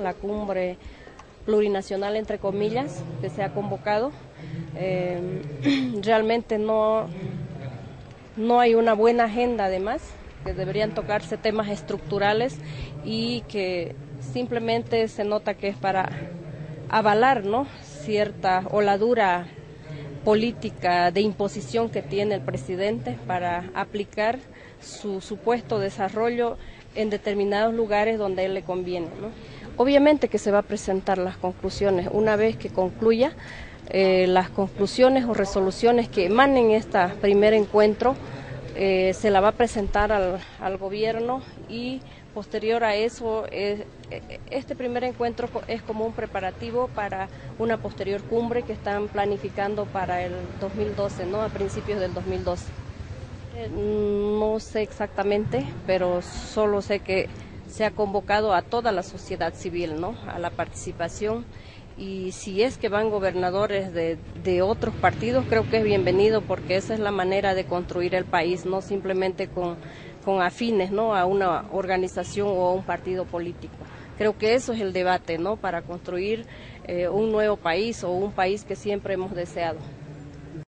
la cumbre plurinacional, entre comillas, que se ha convocado. Realmente no hay una buena agenda, además, que deberían tocarse temas estructurales y que simplemente se nota que es para avalar, ¿no?, cierta oladura política de imposición que tiene el presidente para aplicar su supuesto desarrollo en determinados lugares donde a él le conviene, ¿no? Obviamente que se va a presentar las conclusiones. Una vez que concluya, las conclusiones o resoluciones que emanen este primer encuentro, se la va a presentar al gobierno, y posterior a eso, este primer encuentro es como un preparativo para una posterior cumbre que están planificando para el 2012, ¿no?, a principios del 2012. No sé exactamente, pero solo sé que se ha convocado a toda la sociedad civil, ¿no?, a la participación. Y si es que van gobernadores de otros partidos, creo que es bienvenido, porque esa es la manera de construir el país, no simplemente con afines, ¿no?, a una organización o a un partido político. Creo que eso es el debate, ¿no?, para construir un nuevo país, o un país que siempre hemos deseado.